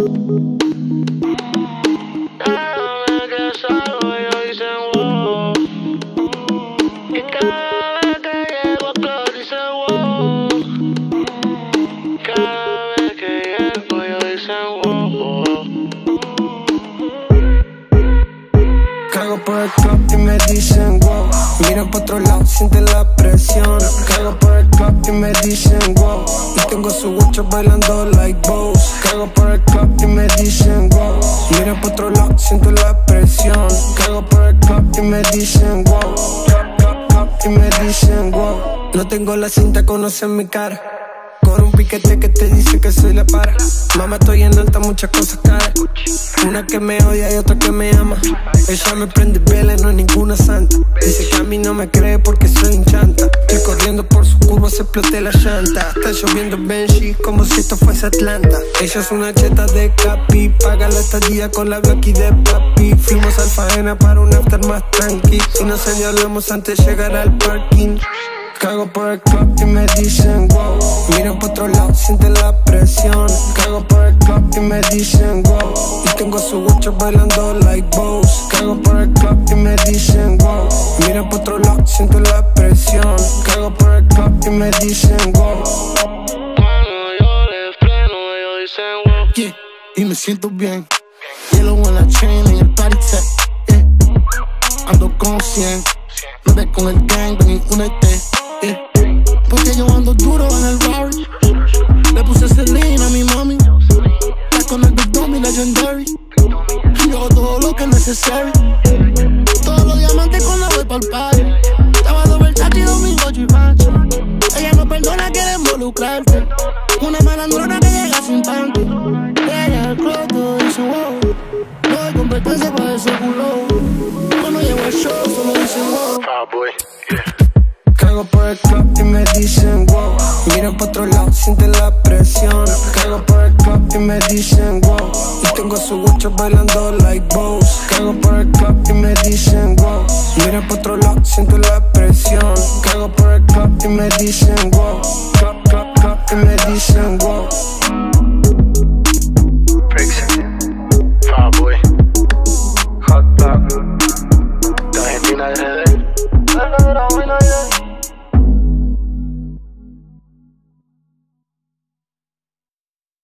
Cada vez que salgo ellos dicen wow. Y cada vez que llego a club dicen wow. Cada vez que llego ellos dicen wow. Cago por el club y me dicen wow. Miran por otro lado, sienten la presión. Cago por el club y me dicen wow. Y tengo su guacho bailando like bows. Cago por el club y me dicen wow. Miran por otro lado, siento la presión. Cago por el club y me dicen wow. Y me dicen wow. No tengo la cinta, conocen mi cara. Con un piquete que te dice que soy la para. Mamá, estoy en alta, muchas cosas caras. Una que me odia y otra que me ama. Ella me prende vela, no es ninguna santa. Dice que a mí no me cree porque soy un chanta. Estoy corriendo por su curva, se exploté la llanta. Está lloviendo Benji como si esto fuese Atlanta. Ella es una cheta de capi. Paga la estadía con la aquí de papi. Fuimos al faena para un after más tranqui. Y nos señalamos antes de llegar al parking. Cago por el club y me dicen wow. Miran por otro lado, sienten la presión. Cago por el club y me dicen wow. Y tengo a su guacho bailando like bows. Cago por el club y me dicen wow. Miran por otro lado, siento la presión. Cago por el club y me dicen wow. Cuando yo le freno ellos dicen wow. Yeah, y me siento bien. Yellow en la chain en el party set. Yeah, ando con 100. Me ves con el gang, ven y únete. Yeah. Porque yo ando duro en el Rari. Le puse Celine a mi mami. Está con el Big Dummy Legendary. Yo hago todo lo que es necesario. Todos los diamantes cuando voy pa'l party. Sábado Versace y domingo Givenchy. Ella no perdona, quiere involucrarse. Una malandrona que llega sin panty. Ella al club todo dice wow. No hay competencia para ese culo. Cuando llego al show solo dicen wow. Cago por el club y me dicen wow. Miran por otro lado, sienten la presión. Cago por el club y me dicen wow. Y tengo a su guacho bailando like bows. Cago por el club y me dicen wow. Miran por otro lado, siento la presión. Cago por el club y me dicen wow. Club y me dicen wow.